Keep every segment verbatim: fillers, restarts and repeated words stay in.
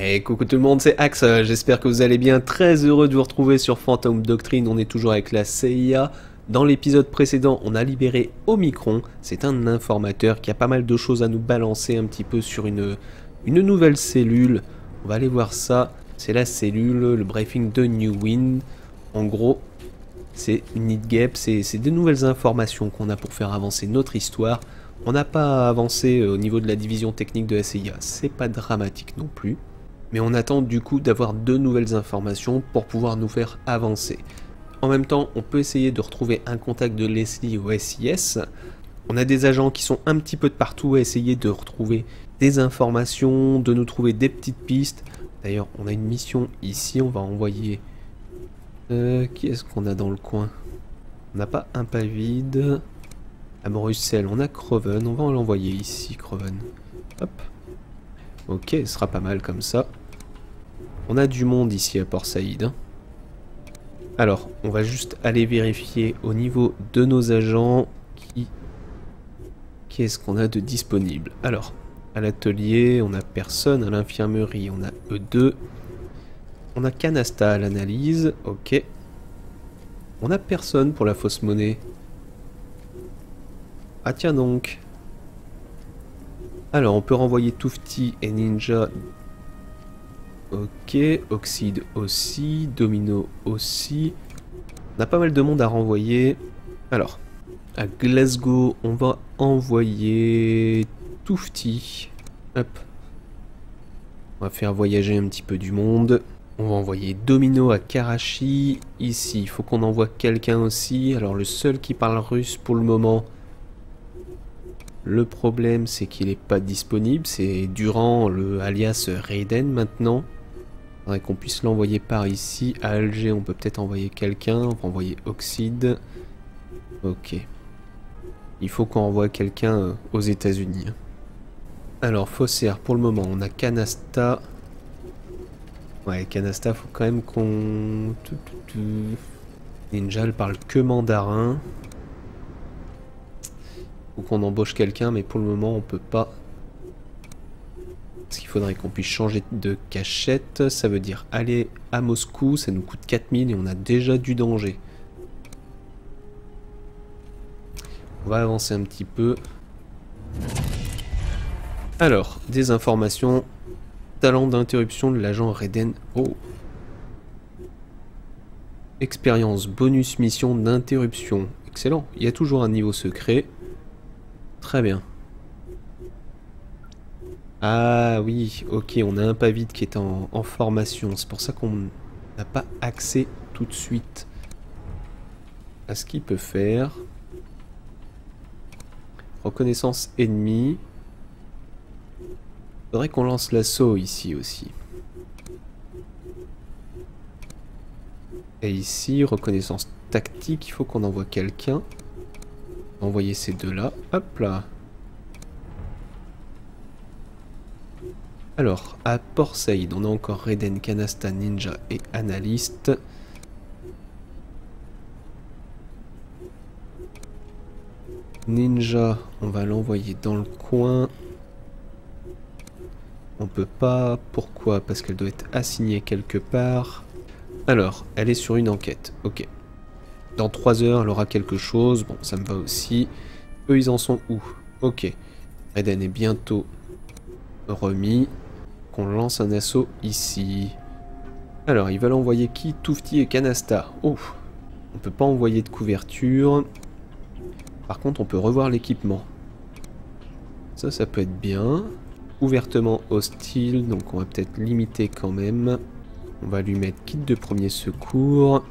Hey, coucou tout le monde, c'est Axe, j'espère que vous allez bien, très heureux de vous retrouver sur Phantom Doctrine, on est toujours avec la C I A. Dans l'épisode précédent, on a libéré Omicron, c'est un informateur qui a pas mal de choses à nous balancer un petit peu sur une, une nouvelle cellule. On va aller voir ça, c'est la cellule, le briefing de New Wind. En gros, c'est Nidgap, c'est des nouvelles informations qu'on a pour faire avancer notre histoire. On n'a pas avancé au niveau de la division technique de la C I A, c'est pas dramatique non plus. Mais on attend du coup d'avoir de nouvelles informations pour pouvoir nous faire avancer. En même temps, on peut essayer de retrouver un contact de Leslie au S I S. On a des agents qui sont un petit peu de partout à essayer de retrouver des informations, de nous trouver des petites pistes. D'ailleurs, on a une mission ici, on va envoyer... Euh, qui est-ce qu'on a dans le coin? On n'a pas un pas vide. À Bruxelles, on a Croven, on va l'envoyer ici, Croven. Hop. Ok, ce sera pas mal comme ça. On a du monde ici à Port Saïd. Hein. Alors, on va juste aller vérifier au niveau de nos agents qui... Qu'est-ce qu'on a de disponible? Alors, à l'atelier, on a personne. À l'infirmerie, on a E deux. On a Canasta à l'analyse. Ok. On a personne pour la fausse monnaie. Ah tiens donc. Alors, on peut renvoyer Tufti et Ninja. Ok, Oxide aussi, Domino aussi. On a pas mal de monde à renvoyer. Alors, à Glasgow, on va envoyer Tufti. Hop. On va faire voyager un petit peu du monde. On va envoyer Domino à Karachi. Ici, il faut qu'on envoie quelqu'un aussi. Alors, le seul qui parle russe pour le moment... Le problème, c'est qu'il n'est pas disponible. C'est Durand, le alias Raiden maintenant. Il faudrait qu'on puisse l'envoyer par ici. À Alger, on peut peut-être envoyer quelqu'un. On va envoyer Oxide. Ok. Il faut qu'on envoie quelqu'un aux États-Unis. Alors, Faussaire, pour le moment, on a Canasta. Ouais, Canasta, faut quand même qu'on... Ninja, elle parle que mandarin. Ou qu'on embauche quelqu'un, mais pour le moment on peut pas. Parce qu'il faudrait qu'on puisse changer de cachette. Ça veut dire aller à Moscou, ça nous coûte quatre mille et on a déjà du danger. On va avancer un petit peu. Alors, des informations. Talent d'interruption de l'agent Raiden. Oh. Expérience bonus mission d'interruption. Excellent, il y a toujours un niveau secret. Très bien. Ah oui, ok, on a un pas vide qui est en, en formation. C'est pour ça qu'on n'a pas accès tout de suite à ce qu'il peut faire. Reconnaissance ennemie. Faudrait qu'on lance l'assaut ici aussi. Et ici, reconnaissance tactique, il faut qu'on envoie quelqu'un. Envoyer ces deux-là. Hop là. Alors, à Port Saïd, on a encore Raiden, Canasta, Ninja et Analyste. Ninja, on va l'envoyer dans le coin. On peut pas. Pourquoi? Parce qu'elle doit être assignée quelque part. Alors, elle est sur une enquête. Ok. Dans trois heures, elle aura quelque chose. Bon, ça me va aussi. Eux, ils en sont où? Ok. Raiden est bientôt remis. Qu'on lance un assaut ici. Alors, ils veulent envoyer qui? Tufti et Canasta. Oh. On peut pas envoyer de couverture. Par contre, on peut revoir l'équipement. Ça, ça peut être bien. Ouvertement hostile. Donc, on va peut-être limiter quand même. On va lui mettre kit de premier secours.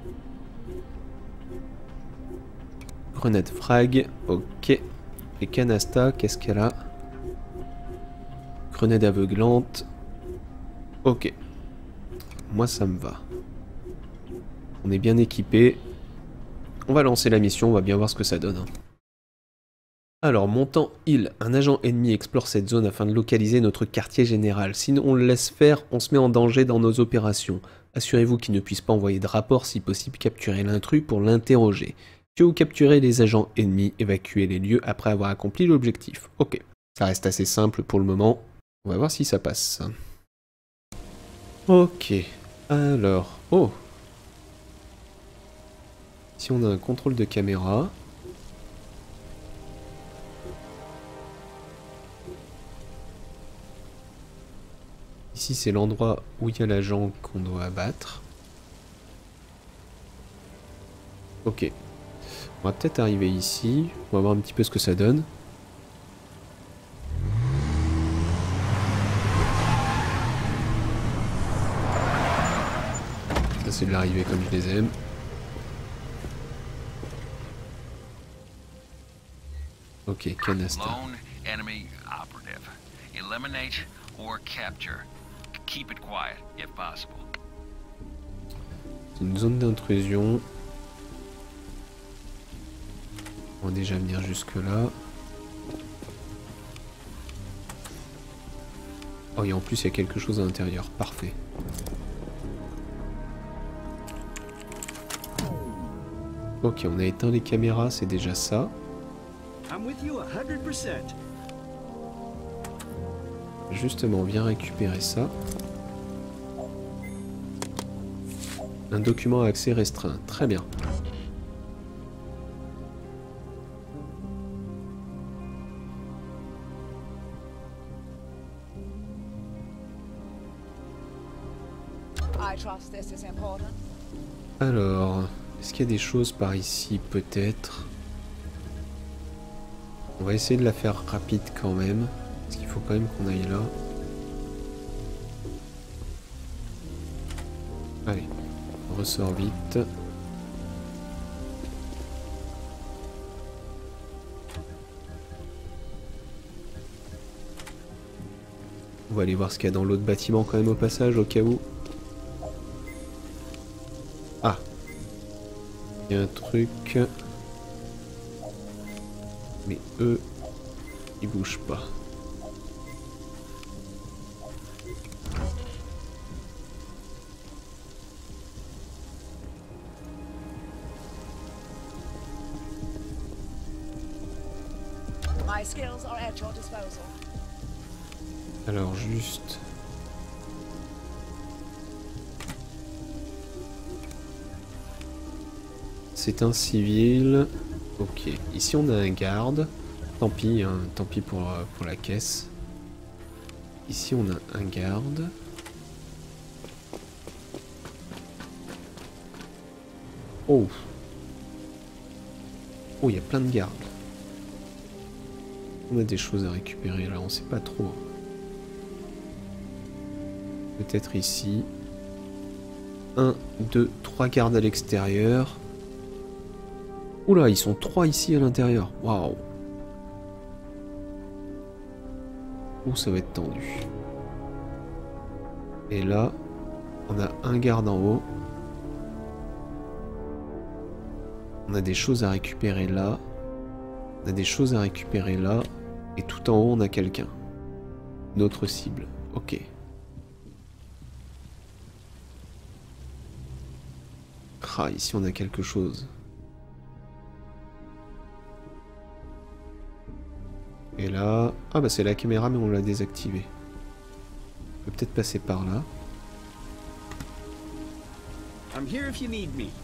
Grenade frag, ok. Et Canasta, qu'est-ce qu'elle a? Grenade aveuglante. Ok. Moi, ça me va. On est bien équipé. On va lancer la mission, on va bien voir ce que ça donne. Alors, montant Hill. Un agent ennemi explore cette zone afin de localiser notre quartier général. Si on le laisse faire, on se met en danger dans nos opérations. Assurez-vous qu'il ne puisse pas envoyer de rapport, si possible capturer l'intrus pour l'interroger. Que vous capturez les agents ennemis, évacuez les lieux après avoir accompli l'objectif. Ok, ça reste assez simple pour le moment. On va voir si ça passe. Ok. Alors. Oh. Si on a un contrôle de caméra. Ici c'est l'endroit où il y a l'agent qu'on doit abattre. Ok. On va peut-être arriver ici. On va voir un petit peu ce que ça donne. Ça c'est de l'arrivée comme je les aime. Ok, canastra. Lone enemy operative. Eliminate or capture. Keep it quiet if possible. C'est une zone d'intrusion. On va déjà venir jusque là. Oh et en plus il y a quelque chose à l'intérieur. Parfait. Ok, on a éteint les caméras, c'est déjà ça. Justement, on vient récupérer ça. Un document à accès restreint. Très bien. Alors, est-ce qu'il y a des choses par ici, peut-être? On va essayer de la faire rapide quand même. Parce qu'il faut quand même qu'on aille là. Allez, on ressort vite. On va aller voir ce qu'il y a dans l'autre bâtiment quand même au passage, au cas où. Ah, il y a un truc. Mais eux, ils bougent pas. Alors juste... C'est un civil. Ok, ici on a un garde. Tant pis, hein, tant pis pour, pour la caisse. Ici on a un garde. Oh. Oh, il y a plein de gardes. On a des choses à récupérer là, on sait pas trop. Peut-être ici. Un, deux, trois gardes à l'extérieur. Oula, ils sont trois ici à l'intérieur. Waouh. Oh, ça va être tendu. Et là, on a un garde en haut. On a des choses à récupérer là. On a des choses à récupérer là. Et tout en haut, on a quelqu'un. Notre cible. Ok. Ah, ici, on a quelque chose. Et là... Ah bah c'est la caméra mais on l'a désactivée. On peut peut-être passer par là. I'm here if you need me.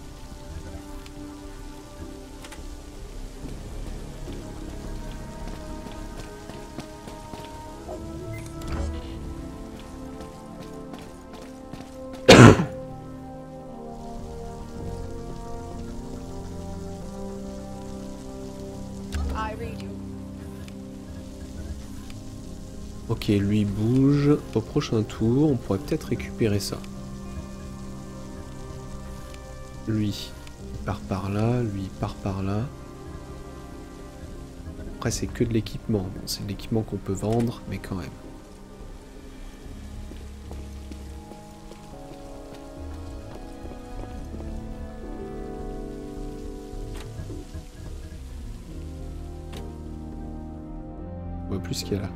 I read you. Ok, lui bouge. Au prochain tour, on pourrait peut-être récupérer ça. Lui, il part par là. Lui, il part par là. Après, c'est que de l'équipement. Bon, c'est de l'équipement qu'on peut vendre, mais quand même. On voit plus ce qu'il y a là.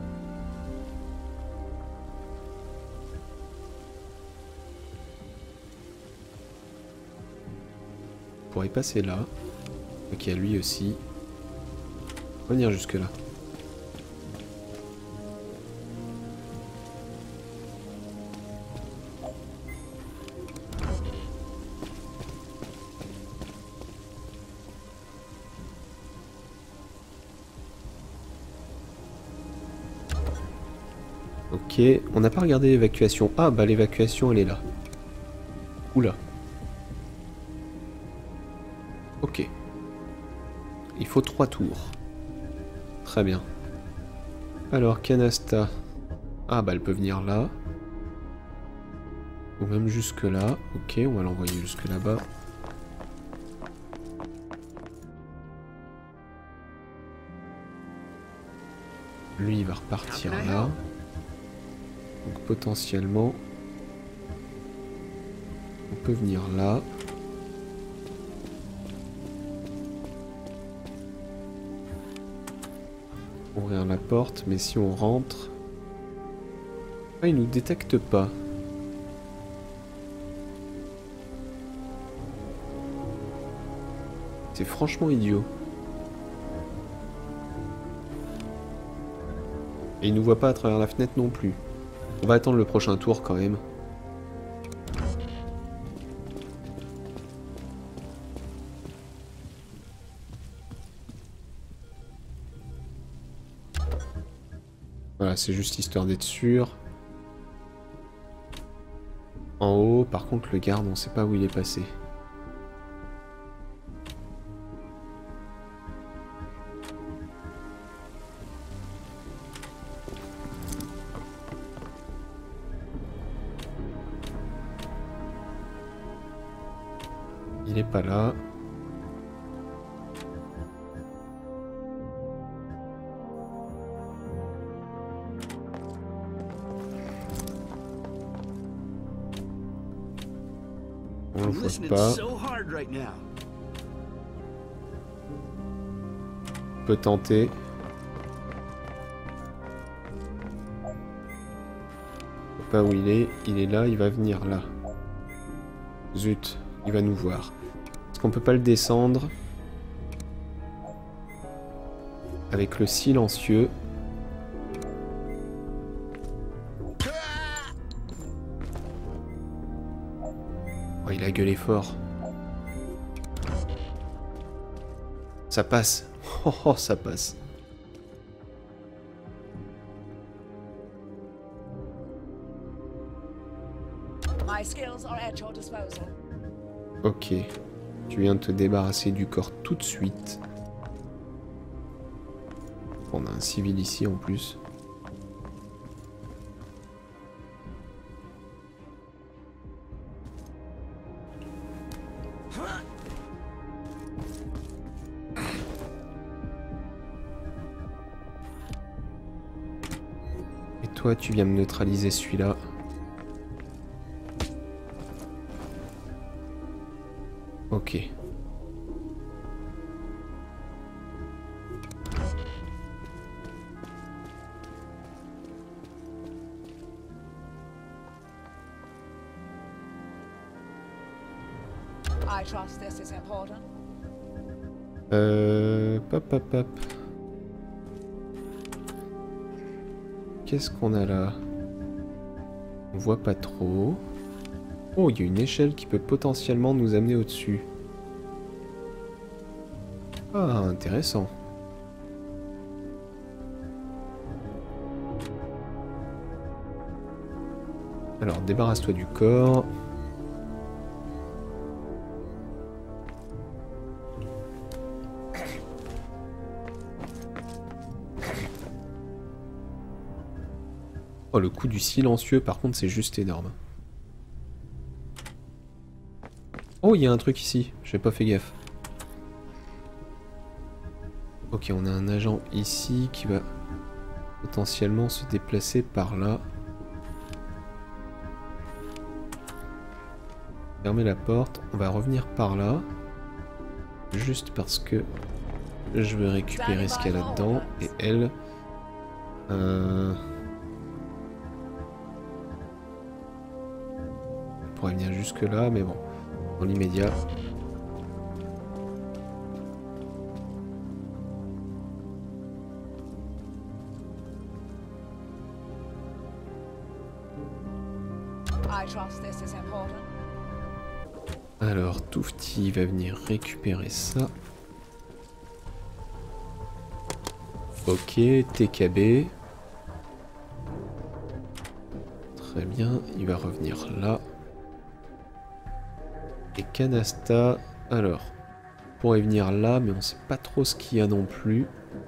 On pourrait passer là. Ok, lui aussi. On va venir jusque là. Ok, on n'a pas regardé l'évacuation. Ah bah l'évacuation elle est là. Oula. Ok. Il faut trois tours. Très bien. Alors Canasta. Ah bah elle peut venir là. Ou même jusque là. Ok, on va l'envoyer jusque là-bas. Lui il va repartir là. Donc potentiellement on peut venir là. Ouvrir la porte, mais si on rentre... Ah, il nous détecte pas. C'est franchement idiot. Et il nous voit pas à travers la fenêtre non plus. On va attendre le prochain tour quand même. Voilà, c'est juste histoire d'être sûr. En haut, par contre, le garde, on sait pas où il est passé. Il est pas là. On le voit pas. On peut tenter. Je sais pas où il est. Il est là, il va venir là. Zut, il va nous voir. Est-ce qu'on peut pas le descendre avec le silencieux? Oh, il a gueulé fort. Ça passe. Oh, oh, ça passe. My skills are at your disposal. Ok. Tu viens de te débarrasser du corps tout de suite. On a un civil ici en plus. Et toi, tu viens me neutraliser celui-là. Ok. I trust this is important. Euh... Pop, pop, pop. Qu'est-ce qu'on a là? On voit pas trop. Oh, il y a une échelle qui peut potentiellement nous amener au-dessus. Ah, intéressant. Alors, débarrasse-toi du corps. Oh, le coup du silencieux, par contre, c'est juste énorme. Oh, il y a un truc ici. J'ai pas fait gaffe. Ok, on a un agent ici qui va potentiellement se déplacer par là. Fermer la porte. On va revenir par là. Juste parce que je veux récupérer ce qu'il y a là-dedans. Et elle... Euh... Elle pourrait venir jusque là, mais bon. Dans l'immédiat... I trust this is important. Alors, Toufti va venir récupérer ça. Ok, T K B. Très bien, il va revenir là. Et Canasta, alors, on pourrait venir là, mais on sait pas trop ce qu'il y a non plus.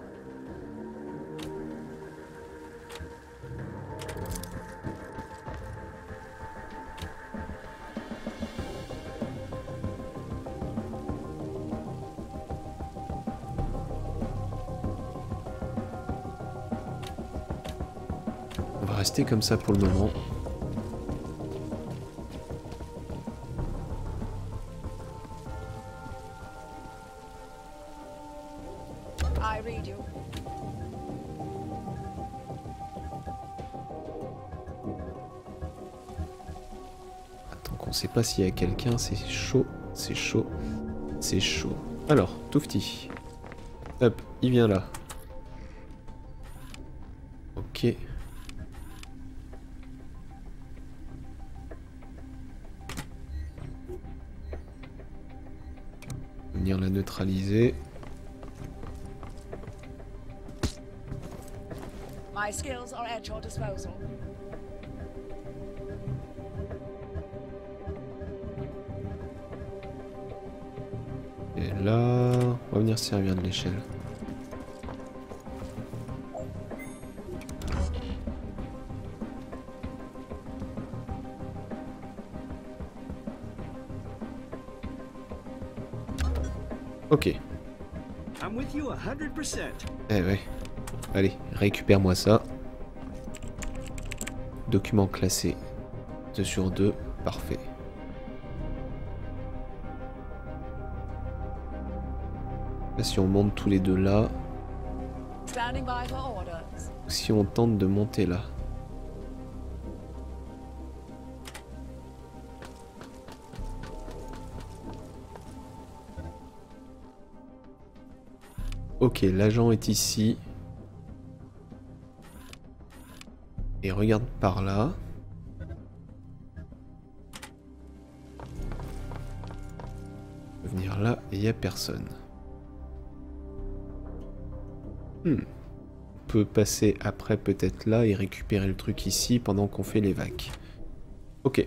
On va rester comme ça pour le moment. I read you. Tant qu'on sait pas s'il y a quelqu'un, c'est chaud, c'est chaud, c'est chaud. Alors, Toufti. Hop, il vient là. Ok. Venir la neutraliser. My skills are at your disposal. Et là, on va venir servir de l'échelle. Ok. I'm with you one hundred percent. Eh ouais. Allez, récupère-moi ça. Document classé. deux sur deux. Parfait. Là, si on monte tous les deux là. Standing by for orders. Si on tente de monter là. Ok, l'agent est ici. Et regarde par là. On peut venir là et il n'y a personne. Hmm. On peut passer après peut-être là et récupérer le truc ici pendant qu'on fait les vacs. Ok.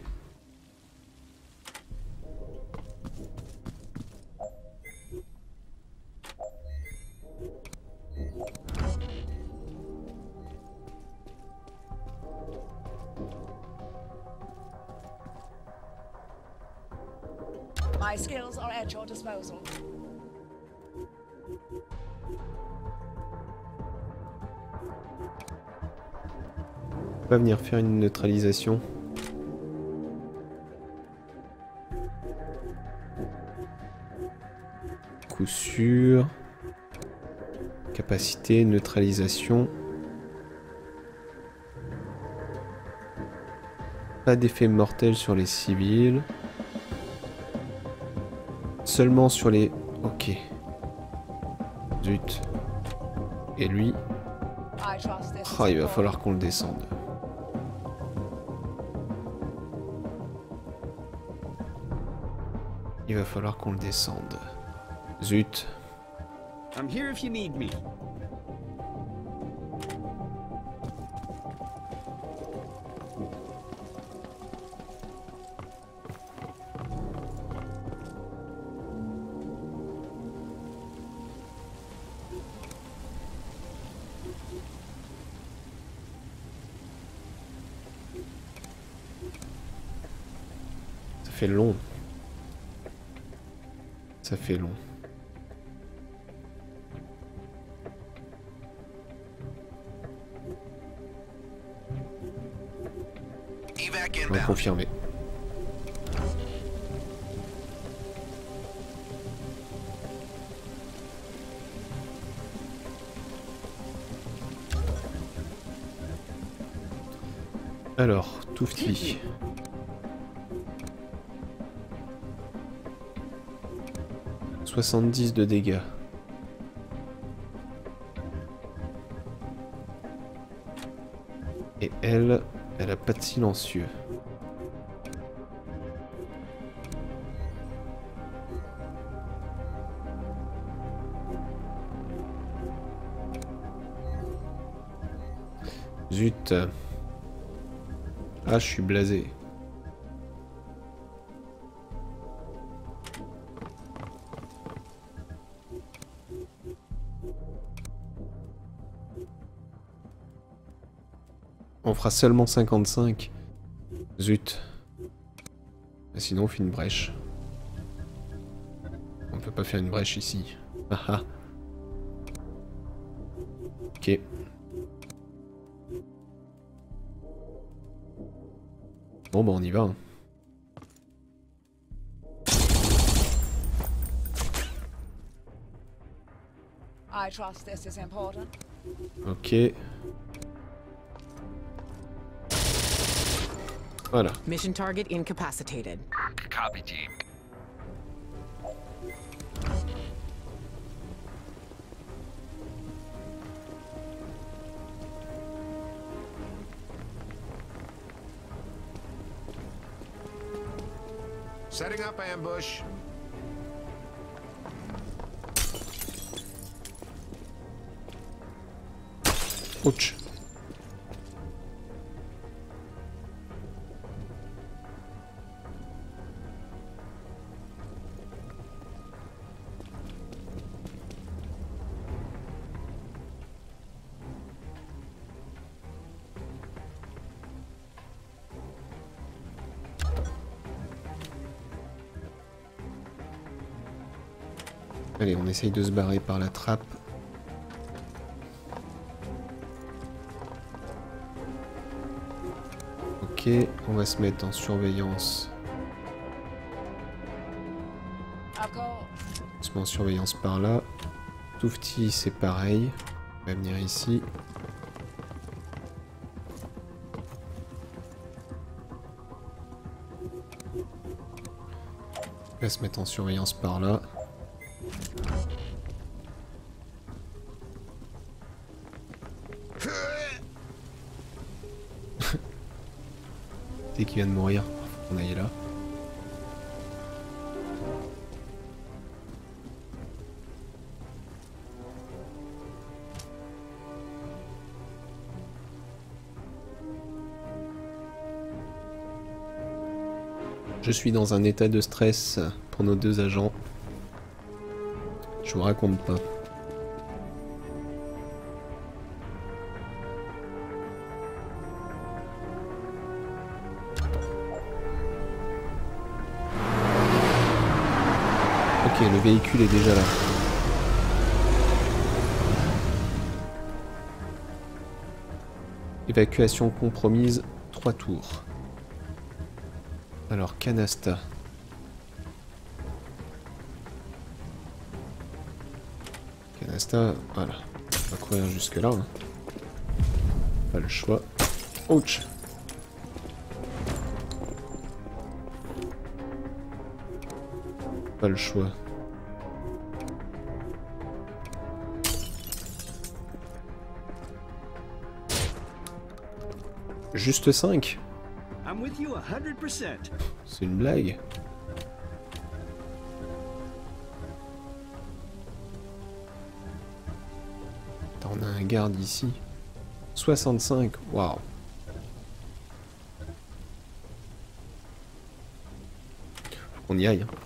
My skills are at your disposal. On va venir faire une neutralisation. Coup sûr. Capacité, neutralisation. Pas d'effet mortel sur les civils. Seulement sur les... Ok. Zut. Et lui... I trust this. Oh, is il va important. falloir qu'on le descende. Il va falloir qu'on le descende. Zut. I'm here if you need me. Ça fait long. Ça fait long. On va confirmer. Alors, Toufti. soixante-dix de dégâts. Et elle, elle a pas de silencieux. Zut. Ah, je suis blasé. On fera seulement cinquante-cinq. Zut. Sinon on fait une brèche. On peut pas faire une brèche ici. Ah ah. Ok. Bon bah on y va. Hein. I trust this is important. Ok. Voilà. Mission target incapacitated. Copy, team. Setting up ambush. Ouch. Allez, on essaye de se barrer par la trappe. Ok, on va se mettre en surveillance. On se met en surveillance par là. Toufti, c'est pareil. On va venir ici. On va se mettre en surveillance par là. Dès qu'il vient de mourir, faut qu'on aille là. Je suis dans un état de stress pour nos deux agents. Je vous raconte pas. Ok, le véhicule est déjà là. Évacuation compromise, trois tours. Alors, canasta. Canasta, voilà. On va courir jusque là. Hein. Pas le choix. Ouch! Pas le choix. Juste cinq? I'm with you one hundred percent. C'est une blague. Attends, on a un garde ici. soixante-cinq, waouh. Faut qu'on y aille. Hein.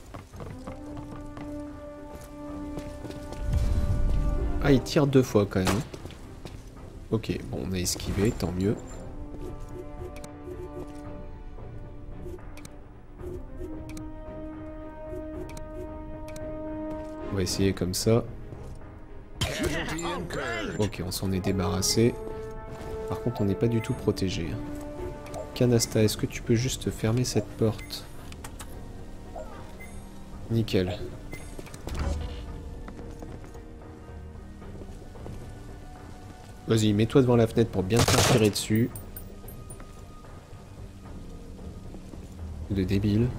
Ah, il tire deux fois quand même. Ok, bon, on a esquivé, tant mieux. On va essayer comme ça. Ok, on s'en est débarrassé. Par contre, on n'est pas du tout protégé. Canasta, est-ce que tu peux juste fermer cette porte? Nickel. Vas-y, mets-toi devant la fenêtre pour bien te faire tirer dessus. De débile.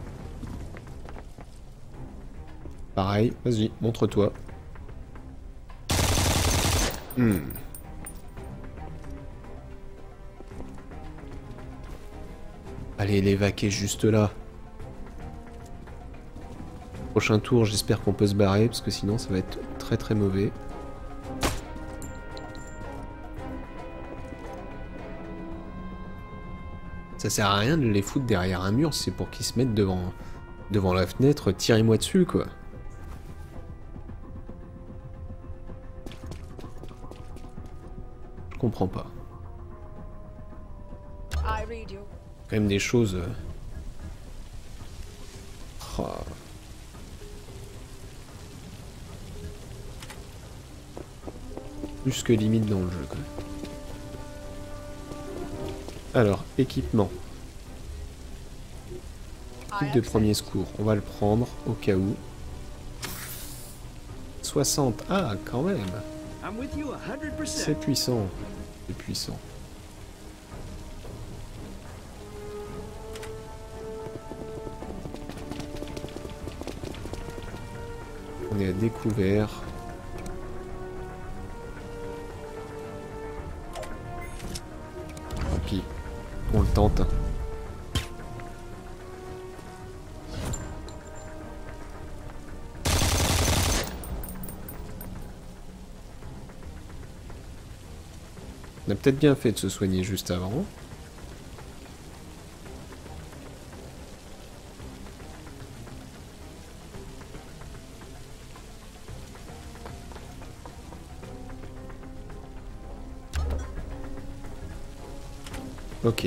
Pareil, vas-y, montre-toi. Hmm. Allez, l'évacuer juste là. Prochain tour, j'espère qu'on peut se barrer, parce que sinon ça va être très très mauvais. Ça sert à rien de les foutre derrière un mur, c'est pour qu'ils se mettent devant, devant la fenêtre, tirez-moi dessus quoi. Je comprends pas. I read you. Quand même des choses... euh, oh. Plus que limite dans le jeu quoi. Alors, équipement. Kit de premier secours, on va le prendre au cas où. soixante, ah quand même. I'm with you one hundred percent. C'est puissant, c'est puissant. On est à découvert. Tant pis, on le tente. On a peut-être bien fait de se soigner juste avant. Ok.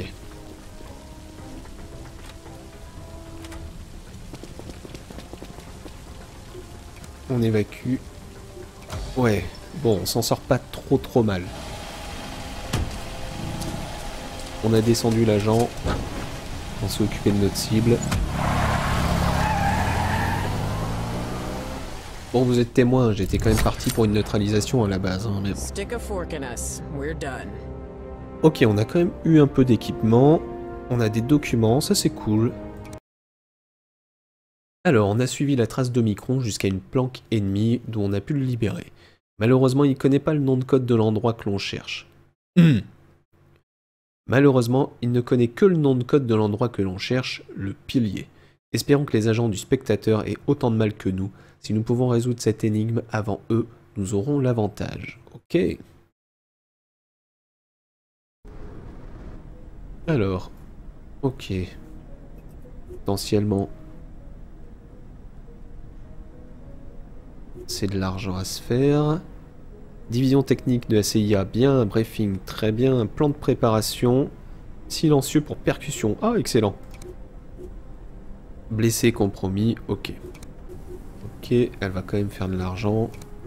On évacue. Ouais, bon, on s'en sort pas trop trop mal. On a descendu l'agent. On s'est occupé de notre cible. Bon, vous êtes témoin, j'étais quand même parti pour une neutralisation à la base. Hein, mais bon. Stick a fork in us. We're done. Ok, on a quand même eu un peu d'équipement. On a des documents, ça c'est cool. Alors, on a suivi la trace d'Omicron jusqu'à une planque ennemie d'où on a pu le libérer. Malheureusement, il connaît pas le nom de code de l'endroit que l'on cherche. Mmh. Malheureusement, il ne connaît que le nom de code de l'endroit que l'on cherche, le pilier. Espérons que les agents du spectateur aient autant de mal que nous. Si nous pouvons résoudre cette énigme avant eux, nous aurons l'avantage. Ok. Alors, ok. Potentiellement, c'est de l'argent à se faire. Division technique de la C I A, bien. Un briefing, très bien. Un plan de préparation. Silencieux pour percussion. Ah, excellent. Blessé, compromis, ok. Ok, elle va quand même faire de l'argent.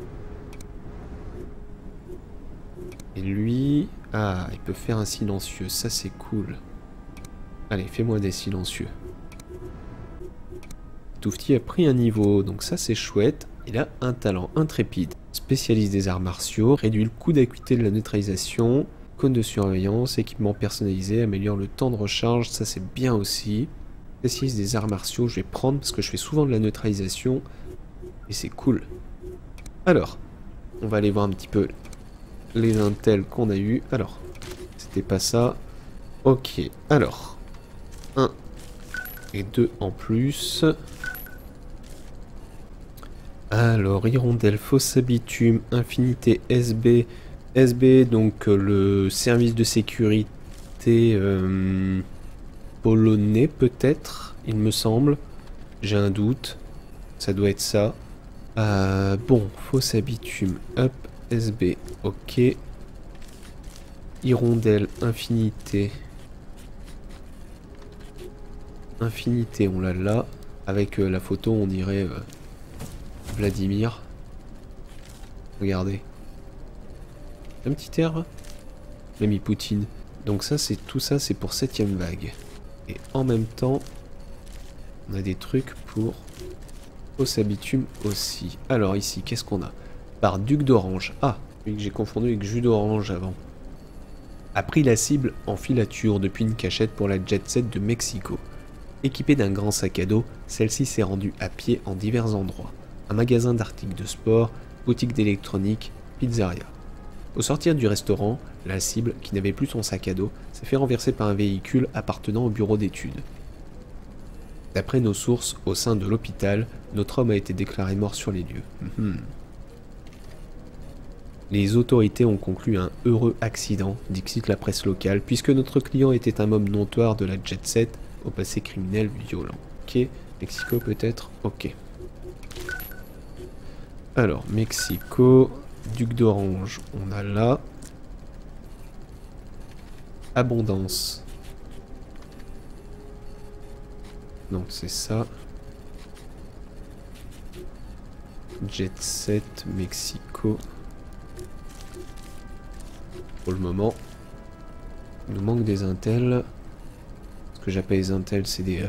Et lui... Ah, il peut faire un silencieux, ça c'est cool. Allez, fais-moi des silencieux. Toufti a pris un niveau, donc ça c'est chouette. Il a un talent intrépide. Spécialiste des arts martiaux, réduit le coût d'acuité de la neutralisation. Cône de surveillance, équipement personnalisé, améliore le temps de recharge, ça c'est bien aussi. Spécialiste des arts martiaux, je vais prendre parce que je fais souvent de la neutralisation. Et c'est cool. Alors, on va aller voir un petit peu les intels qu'on a eu. Alors, c'était pas ça. Ok, alors. un et deux en plus. Alors, hirondelle, fausse bitume, infinité, S B. S B, donc euh, le service de sécurité euh, polonais peut-être, il me semble. J'ai un doute. Ça doit être ça. Euh, bon, fausse bitume, hop. S B, ok. Hirondelle, infinité. Infinité, on l'a là. Avec euh, la photo, on dirait euh, Vladimir. Regardez. Un petit air. L'ami Poutine. Donc ça, c'est tout ça, c'est pour septième vague. Et en même temps, on a des trucs pour fausse bitume aussi. Alors ici, qu'est-ce qu'on a? Par duc d'orange. Ah, oui, que j'ai confondu avec jus d'orange avant. A pris la cible en filature depuis une cachette pour la jet set de Mexico. Équipée d'un grand sac à dos, celle-ci s'est rendue à pied en divers endroits. Un magasin d'articles de sport, boutique d'électronique, pizzeria. Au sortir du restaurant, la cible, qui n'avait plus son sac à dos, s'est fait renverser par un véhicule appartenant au bureau d'études. D'après nos sources, au sein de l'hôpital, notre homme a été déclaré mort sur les lieux. Mmh. Les autorités ont conclu un heureux accident, dixit la presse locale, puisque notre client était un homme notoire de la jet set au passé criminel violent. Ok, Mexico peut-être. Ok. Alors, Mexico, Duc d'Orange, on a là. Abondance. Donc c'est ça. Jet set, Mexico. Pour le moment, il nous manque des intels. Ce que j'appelle les intels, c'est des, euh,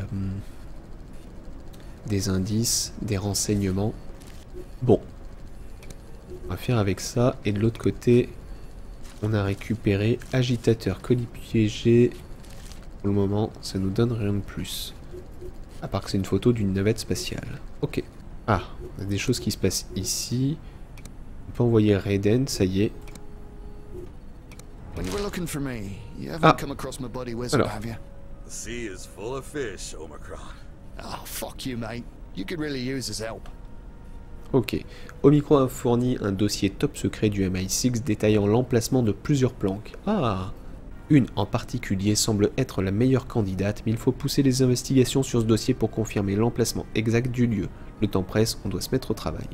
des indices, des renseignements. Bon. On va faire avec ça. Et de l'autre côté, on a récupéré agitateur, colis piégé. Pour le moment, ça nous donne rien de plus. À part que c'est une photo d'une navette spatiale. Ok. Ah, on a des choses qui se passent ici. On peut envoyer Raiden, ça y est. When you were looking for me, you haven't Ah. come across my buddy Wizard, Alors. have you? The sea is full of fish, Omicron. Oh, fuck you, mate. You could really use his help. Ok. Omicron a fourni un dossier top secret du M I six détaillant l'emplacement de plusieurs planques. Ah. Une en particulier semble être la meilleure candidate, mais il faut pousser les investigations sur ce dossier pour confirmer l'emplacement exact du lieu. Le temps presse, on doit se mettre au travail.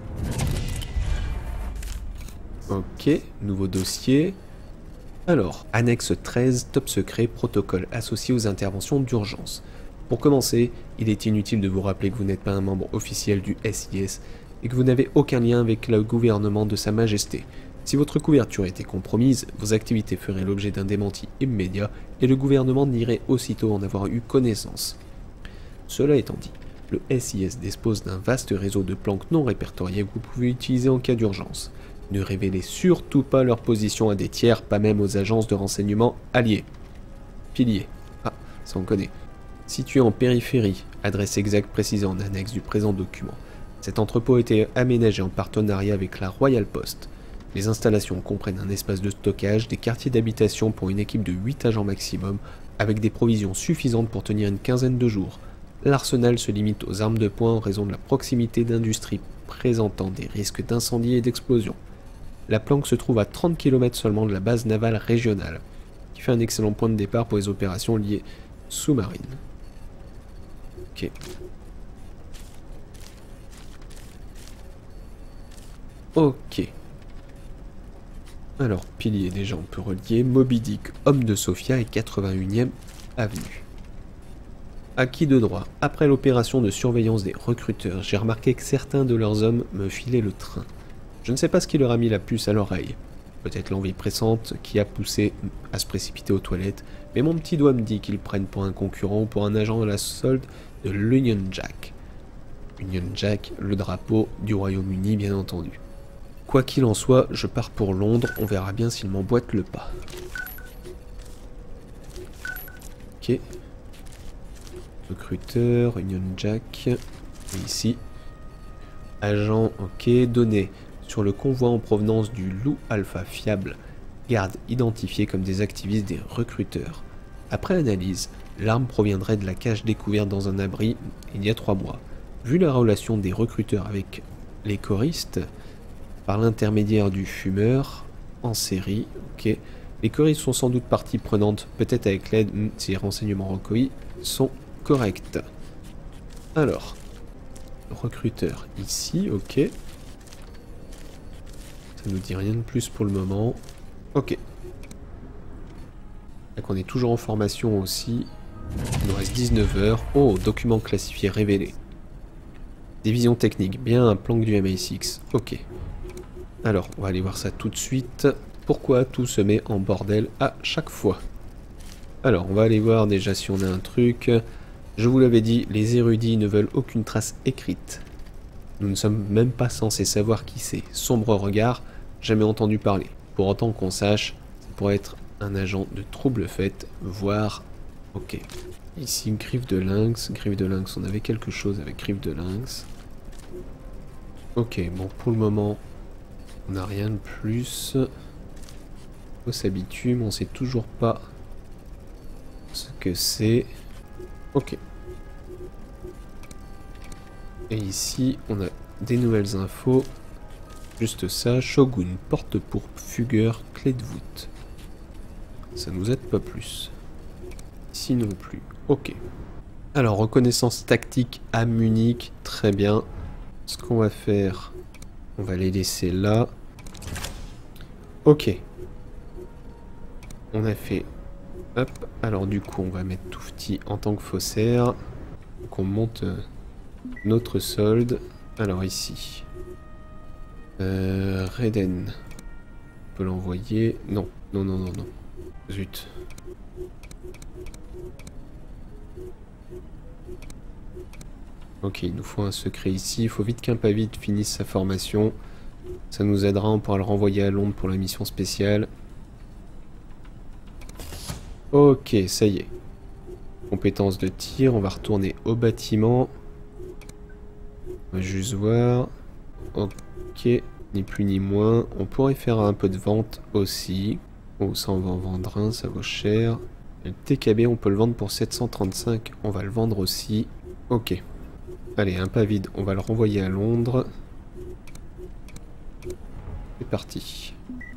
Ok, nouveau dossier. Alors, annexe treize, top secret, protocole associé aux interventions d'urgence. Pour commencer, il est inutile de vous rappeler que vous n'êtes pas un membre officiel du S I S et que vous n'avez aucun lien avec le gouvernement de Sa Majesté. Si votre couverture était compromise, vos activités feraient l'objet d'un démenti immédiat et le gouvernement nierait aussitôt en avoir eu connaissance. Cela étant dit, le S I S dispose d'un vaste réseau de planques non répertoriées que vous pouvez utiliser en cas d'urgence. Ne révélez surtout pas leur position à des tiers, pas même aux agences de renseignement alliées. Pilier. Ah, ça on connaît. Situé en périphérie, adresse exacte précisée en annexe du présent document. Cet entrepôt a été aménagé en partenariat avec la Royal Post. Les installations comprennent un espace de stockage, des quartiers d'habitation pour une équipe de huit agents maximum, avec des provisions suffisantes pour tenir une quinzaine de jours. L'arsenal se limite aux armes de poing en raison de la proximité d'industries présentant des risques d'incendie et d'explosion. La planque se trouve à trente kilomètres seulement de la base navale régionale, qui fait un excellent point de départ pour les opérations liées sous-marines. Ok. Ok. Alors, pilier, déjà on peut relier. Moby Dick, homme de Sofia et quatre-vingt-unième avenue. Acquis de droit. Après l'opération de surveillance des recruteurs, j'ai remarqué que certains de leurs hommes me filaient le train. Je ne sais pas ce qui leur a mis la puce à l'oreille. Peut-être l'envie pressante qui a poussé à se précipiter aux toilettes, mais mon petit doigt me dit qu'ils prennent pour un concurrent ou pour un agent de la solde de l'Union Jack. Union Jack, le drapeau du Royaume-Uni bien entendu. Quoi qu'il en soit, je pars pour Londres, on verra bien s'il m'emboîte le pas. Ok. Recruteur, Union Jack. Et ici. Agent, ok. Données sur le convoi en provenance du Loup Alpha fiable. Garde identifiés comme des activistes des recruteurs. Après analyse, l'arme proviendrait de la cache découverte dans un abri il y a trois mois. Vu la relation des recruteurs avec les choristes, par l'intermédiaire du fumeur, en série, ok. Les choristes sont sans doute partie prenante, peut-être avec l'aide si les renseignements recueillis sont corrects. Alors, recruteur ici, ok. Ça nous dit rien de plus pour le moment. Ok. Donc on est toujours en formation aussi. Il nous reste dix-neuf heures. Oh, document classifié révélé. Division technique, bien un planque du M I six. Ok. Alors, on va aller voir ça tout de suite. Pourquoi tout se met en bordel à chaque fois? Alors, on va aller voir déjà si on a un truc. Je vous l'avais dit, les érudits ne veulent aucune trace écrite. Nous ne sommes même pas censés savoir qui c'est. Sombre regard, jamais entendu parler. Pour autant qu'on sache, ça pourrait être un agent de trouble fait, voire... Ok. Ici, griffe de lynx. Griffe de lynx, on avait quelque chose avec griffe de lynx. Ok, bon, pour le moment, on n'a rien de plus. On s'habitue, mais on sait toujours pas ce que c'est. Ok. Et ici, on a des nouvelles infos. Juste ça, Shogun, porte pourpre, fugueur, clé de voûte. Ça nous aide pas plus. Ici non plus. Ok. Alors, reconnaissance tactique à Munich, très bien. Ce qu'on va faire, on va les laisser là. Ok. On a fait... Hop. Alors du coup, on va mettre Toufti en tant que faussaire. Donc on monte euh, notre solde. Alors ici... Euh, Reden. On peut l'envoyer. Non, non, non, non, non. Zut. Ok, il nous faut un secret ici. Il faut vite qu'un Pavid finisse sa formation. Ça nous aidera, on pourra le renvoyer à Londres pour la mission spéciale. Ok, ça y est. Compétence de tir, on va retourner au bâtiment. On va juste voir. Ok. Ok, ni plus ni moins. On pourrait faire un peu de vente aussi. Oh, ça on va en vendre un, ça vaut cher. Et le T K B, on peut le vendre pour sept cent trente-cinq. On va le vendre aussi. Ok. Allez, un pas vide, on va le renvoyer à Londres. C'est parti.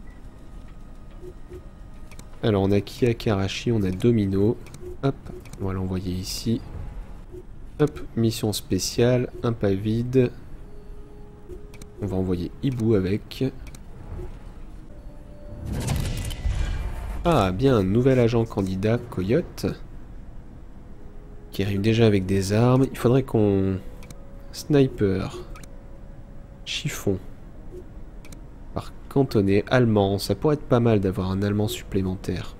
Alors, on a qui à Karachi? On a Domino. Hop, on va l'envoyer ici. Hop, mission spéciale, un pas vide. On va envoyer Hibou avec. Ah, bien, un nouvel agent candidat, Coyote. Qui arrive déjà avec des armes. Il faudrait qu'on... Sniper. Chiffon. Par cantonné. Allemand. Ça pourrait être pas mal d'avoir un allemand supplémentaire.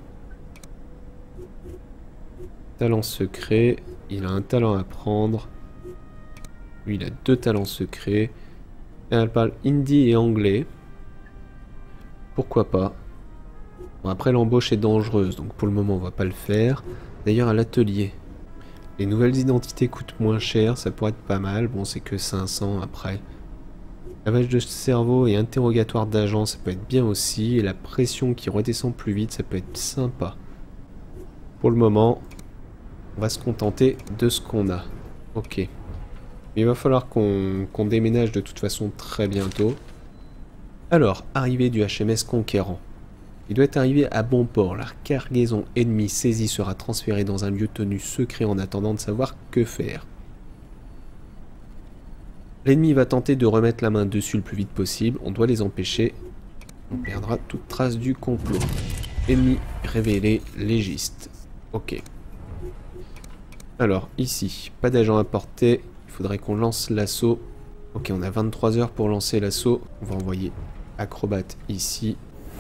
Talent secret. Il a un talent à prendre. Lui, il a deux talents secrets. Elle parle hindi et anglais. Pourquoi pas. Bon, après, l'embauche est dangereuse, donc pour le moment, on va pas le faire. D'ailleurs, à l'atelier, les nouvelles identités coûtent moins cher, ça pourrait être pas mal. Bon, c'est que cinq cents après. Lavage de cerveau et interrogatoire d'agent, ça peut être bien aussi. Et la pression qui redescend plus vite, ça peut être sympa. Pour le moment, on va se contenter de ce qu'on a. Ok. Il va falloir qu'on qu'on déménage de toute façon très bientôt. Alors, arrivée du H M S Conquérant. Il doit être arrivé à bon port. La cargaison ennemie saisie sera transférée dans un lieu tenu secret en attendant de savoir que faire. L'ennemi va tenter de remettre la main dessus le plus vite possible. On doit les empêcher. On perdra toute trace du complot. Ennemi révélé, légiste. Ok. Alors, ici, pas d'agent à portée. Il faudrait qu'on lance l'assaut. Ok, on a vingt-trois heures pour lancer l'assaut. On va envoyer Acrobate ici.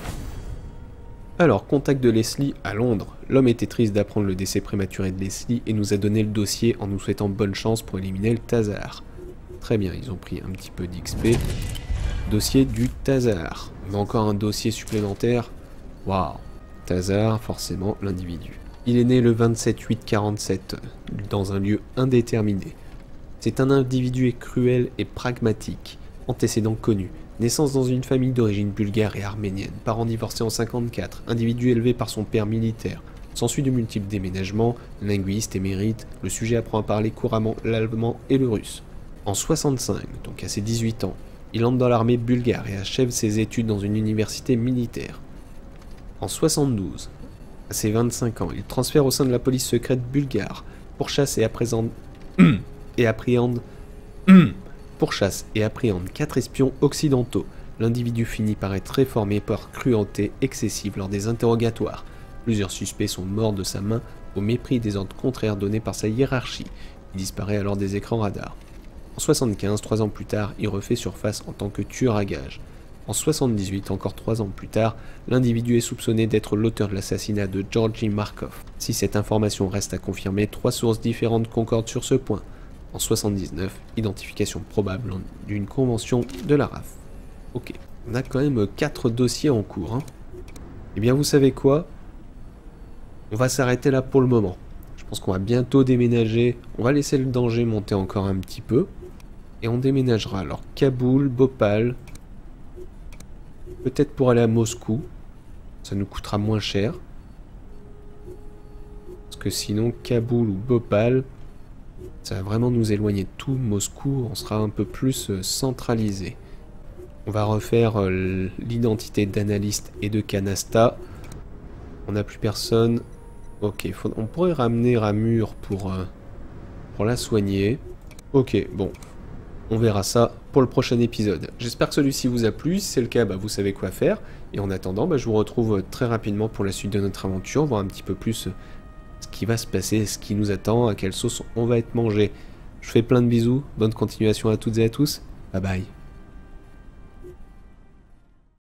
Alors, contact de Leslie à Londres. L'homme était triste d'apprendre le décès prématuré de Leslie et nous a donné le dossier en nous souhaitant bonne chance pour éliminer le Tazar. Très bien, ils ont pris un petit peu d'X P. Dossier du Tazar. On a encore un dossier supplémentaire. Waouh. Tazar, forcément, l'individu. Il est né le vingt-sept huit quarante-sept, dans un lieu indéterminé. C'est un individu cruel et pragmatique. Antécédents connus. Naissance dans une famille d'origine bulgare et arménienne. Parents divorcés en cinquante-quatre. Individu élevé par son père militaire. S'ensuit de multiples déménagements. Linguiste, émérite. Le sujet apprend à parler couramment l'allemand et le russe. En soixante-cinq, donc à ses dix-huit ans, il entre dans l'armée bulgare et achève ses études dans une université militaire. En soixante-douze, à ses vingt-cinq ans, il transfère au sein de la police secrète bulgare. Pourchasse et appréhende... et appréhende... pourchasse et appréhende quatre espions occidentaux. L'individu finit par être réformé par cruauté excessive lors des interrogatoires. Plusieurs suspects sont morts de sa main au mépris des ordres contraires donnés par sa hiérarchie. Il disparaît alors des écrans radars. En soixante-quinze, trois ans plus tard, il refait surface en tant que tueur à gages. En soixante-dix-huit, encore trois ans plus tard, l'individu est soupçonné d'être l'auteur de l'assassinat de Georgi Markov. Si cette information reste à confirmer, trois sources différentes concordent sur ce point. En soixante-dix-neuf, identification probable d'une convention de la R A F. Ok, on a quand même quatre dossiers en cours. Hein. Eh bien, vous savez quoi? On va s'arrêter là pour le moment. Je pense qu'on va bientôt déménager. On va laisser le danger monter encore un petit peu. Et on déménagera. Alors, Kaboul, Bhopal. Peut-être pour aller à Moscou. Ça nous coûtera moins cher. Parce que sinon, Kaboul ou Bhopal... ça va vraiment nous éloigner de tout. Moscou, on sera un peu plus centralisé. On va refaire euh, l'identité d'analyste et de canasta. On n'a plus personne. Ok, faut, on pourrait ramener Ramur pour, euh, pour la soigner. Ok, bon. On verra ça pour le prochain épisode. J'espère que celui-ci vous a plu. Si c'est le cas, bah, vous savez quoi faire. Et en attendant, bah, je vous retrouve très rapidement pour la suite de notre aventure, voir un petit peu plus ce qui va se passer, ce qui nous attend, à quelle sauce on va être mangé. Je fais plein de bisous. Bonne continuation à toutes et à tous. Bye bye.